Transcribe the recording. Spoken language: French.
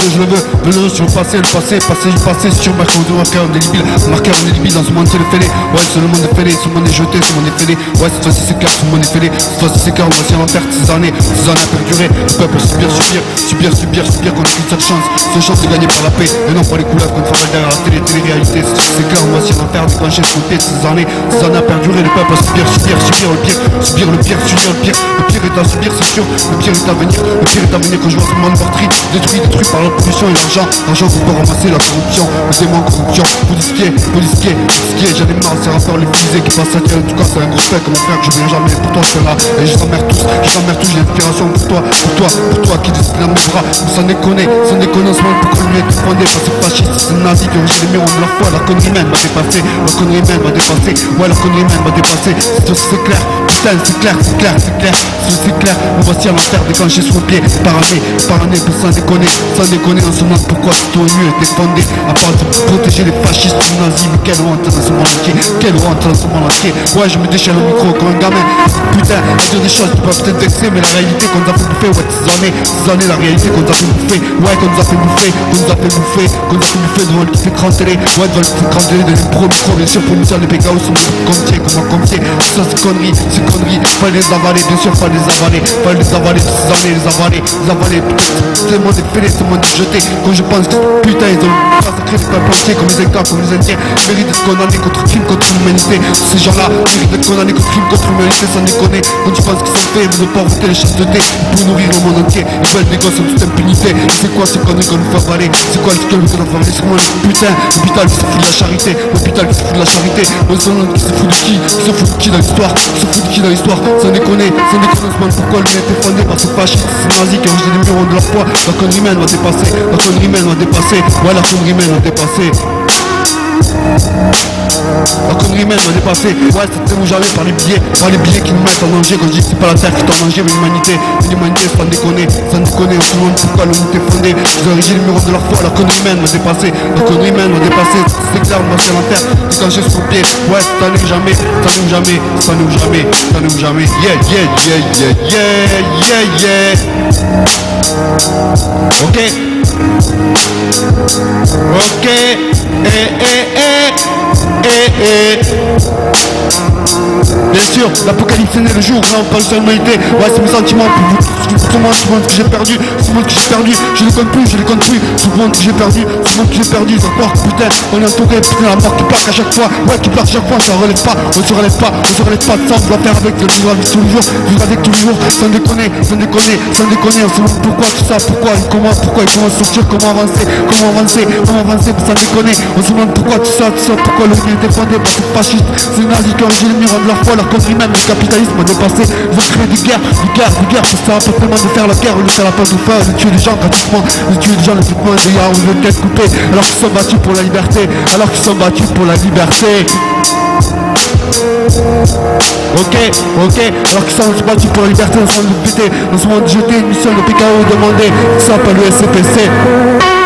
je le veux sur le passé, du passé sur marqué en indélébile, dans ce monde c'est le fêlé, ouais c'est le monde est fêlé, ce monde est jeté, ce monde est fêlé, ouais cette fois-ci c'est clair, ce monde est fêlé, cette fois-ci c'est clair, on va s'y l'enfer, 6 années à perdurer, le peuple subir, qu'on a qu'une seule chance de gagner par la paix, et non pas les couleurs qu'on travaille derrière la télé-réalité, c'est clair, on va s'y l'enfer, déclencher, se compter, 6 années à perdurer, le peuple subir le pire, subir le pire est à subir, c'est sûr, le pire est à venir quand je vois ce monde meurtri, détruit par la pollution et l'argent qu'on peut ramasser, la corruption, le démon corruption, policier, j'en ai marre, ces rappeurs les visés qui passent à dire, en tout cas c'est un gros spec, mon frère que je viens jamais, pour toi je suis là, et je t'emmerde tous, j'ai l'inspiration pour toi qui discipline mes bras, sans déconner, en ce moment pourquoi le mieux est fondé, parce que fasciste, c'est nazi qui origine les murs de la foi, la connerie même m'a dépassé, ouais la connerie même m'a dépassé, c'est clair, putain c'est clair, on va s'y à l'enfer déclencher sous le pied, par année, pour sans déconner, on se demande pourquoi tout est mieux était fondé, à part de protéger les fascistes, les nazis, mais quelle honte dans ce monde entier, ouais je me déchire le micro comme un gamin, putain, à dire des choses qui peuvent peut-être vexer, mais la réalité qu'on nous a fait bouffer, ouais 6 années, la réalité qu'on nous a fait bouffer, ouais qu'on nous a fait bouffer devant le petit écran télé, ouais devant le petit écran télé de l'impro micro, bien sûr pour nous faire les PKO sur le Compier, ça c'est conneries, fallait les avaler, bien sûr fallait les avaler, 6 années, les avaler, tout le monde est fêlé, tout le monde est jeté, quand je pense que putain ils ont massacré les peuples entiers comme les Incas, comme les Indiens, méritent d'être condamnés contre crime contre l'humanité, ces gens-là méritent d'être condamnés contre crime contre l'humanité, sans déconner, quand tu penses qu'ils sont faits, ils veulent pas voter les chastetés pour nourrir le monde entier, ils veulent des gosses en toute impunité, c'est quoi ces conneries qu'on nous fait avaler, c'est quoi les conneries qu'on nous fait avaler, c'est moi putain, l'hôpital qui se fout de la charité, on se demande qui se fout de qui dans l'histoire, sans déconner, on se demande pourquoi lui a été fondé par ces fascistes, ces nazis qui ont jeté des murs de leur foi, la connerie humaine va dépasser, ouais la connerie humaine va dépasser. La connerie même m'a dépassé, ouais c'était ou jamais par les billets qui nous mettent en danger. Quand je dis que c'est pas la terre qui est en danger mais l'humanité sans déconner, on se demande pourquoi l'humanité fondée, ils ont érigé les murs de leur foi, la connerie humaine m'a dépassé, c'est clair, on va sur la terre, déclencher sur pied, ouais ça n'ouvre jamais, Bien sûr, l'apocalypse est né le jour où là on parle sur l'humanité. Ouais c'est mes sentiments pour tout le monde que j'ai perdu, je les compte plus, tout le monde que j'ai perdu, ça porte, putain, on est entouré, putain la mort qui plaque à chaque fois, ça relève pas, on se relève pas de ça, on doit faire avec le vivre avec tous les jours, sans déconner, on se demande pourquoi tout ça, pourquoi il commence sortir, comment avancer, sans déconner, on se demande pourquoi tout ça, pourquoi l'humanité est fondée par ces fascistes, ces nazis qui ont origine les murs de leur foi, leur connerie même, le capitalisme a dépassé, ils ont créé des guerres, parce que ça va pas tellement de faire la guerre, au lieu de faire la place de fer, de tuer les gens gratuitement, des gars, on veut tête coupée, alors qu'ils sont battus pour la liberté, Ok, alors qu'ils sont battus pour la liberté, on se rend de péter, on se rend de jeter une mission de PKO demandée, ça par le SCPC.